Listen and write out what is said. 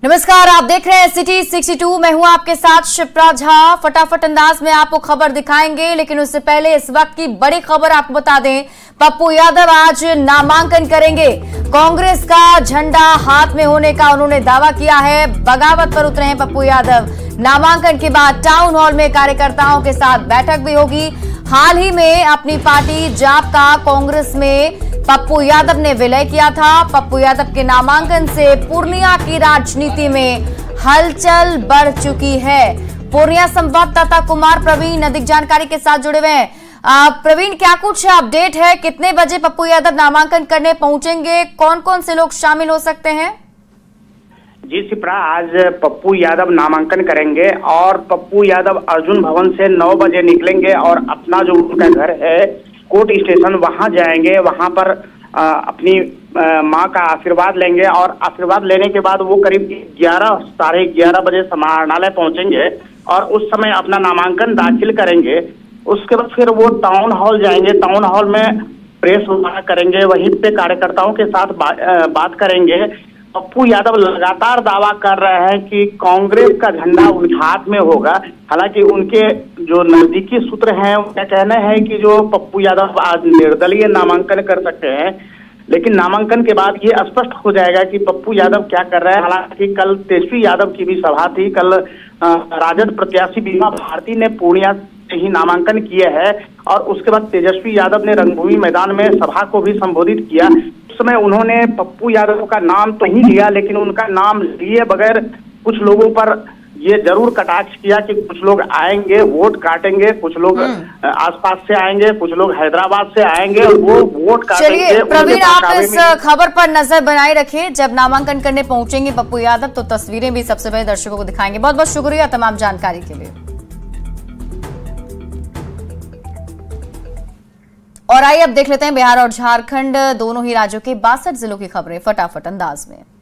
नमस्कार, आप देख रहे हैं सिटी 62। मैं हूं आपके साथ शिप्रा झा। फटाफट अंदाज में आपको खबर दिखाएंगे, लेकिन उससे पहले इस वक्त की बड़ी खबर आपको बता दें। पप्पू यादव आज नामांकन करेंगे। कांग्रेस का झंडा हाथ में होने का उन्होंने दावा किया है। बगावत पर उतरे हैं पप्पू यादव। नामांकन के बाद टाउन हॉल में कार्यकर्ताओं के साथ बैठक भी होगी। हाल ही में अपनी पार्टी जाप का कांग्रेस में पप्पू यादव ने विलय किया था। पप्पू यादव के नामांकन से पूर्णिया की राजनीति में हलचल बढ़ चुकी है। पूर्णिया संवाददाता कुमार प्रवीण अधिक जानकारी के साथ जुड़े हुए हैं। प्रवीण, क्या कुछ अपडेट है? कितने बजे पप्पू यादव नामांकन करने पहुंचेंगे? कौन कौन से लोग शामिल हो सकते हैं? जी शिप्रा, आज पप्पू यादव नामांकन करेंगे और पप्पू यादव अर्जुन भवन से 9 बजे निकलेंगे और अपना जो उनका घर है कोर्ट स्टेशन वहां जाएंगे। वहां पर अपनी मां का आशीर्वाद लेंगे और आशीर्वाद लेने के बाद वो करीब 11 साढ़े 11 बजे समाहरणालय पहुंचेंगे और उस समय अपना नामांकन दाखिल करेंगे। उसके बाद फिर वो टाउन हॉल जाएंगे। टाउन हॉल में प्रेस वार्ता करेंगे, वहीं पे कार्यकर्ताओं के साथ बात करेंगे। पप्पू यादव लगातार दावा कर रहे हैं कि कांग्रेस का झंडा उनके हाथ में होगा। हालांकि उनके जो नजदीकी सूत्र हैं उनका कहना है कि जो पप्पू यादव आज निर्दलीय नामांकन कर सकते हैं, लेकिन नामांकन के बाद ये स्पष्ट हो जाएगा कि पप्पू यादव क्या कर रहे हैं। हालांकि कल तेजस्वी यादव की भी सभा थी। कल राजद प्रत्याशी बीमा भारती ने पूर्णिया से ही नामांकन किए हैं और उसके बाद तेजस्वी यादव ने रंगभूमि मैदान में सभा को भी संबोधित किया। उस समय उन्होंने पप्पू यादव का नाम तो ही लिया, लेकिन उनका नाम लिए बगैर कुछ लोगों पर ये जरूर कटाक्ष किया कि कुछ लोग आएंगे, वोट काटेंगे, कुछ लोग आसपास से आएंगे, कुछ लोग हैदराबाद से आएंगे और वो वोट काटेंगे। चलिए प्रवीण, आप इस खबर पर नजर बनाए रखिए। जब नामांकन करने पहुंचेंगे पप्पू यादव तो तस्वीरें भी सबसे पहले दर्शकों को दिखाएंगे। बहुत बहुत शुक्रिया तमाम जानकारी के लिए। और आइए अब देख लेते हैं बिहार और झारखंड दोनों ही राज्यों के 62 जिलों की खबरें फटाफट अंदाज में।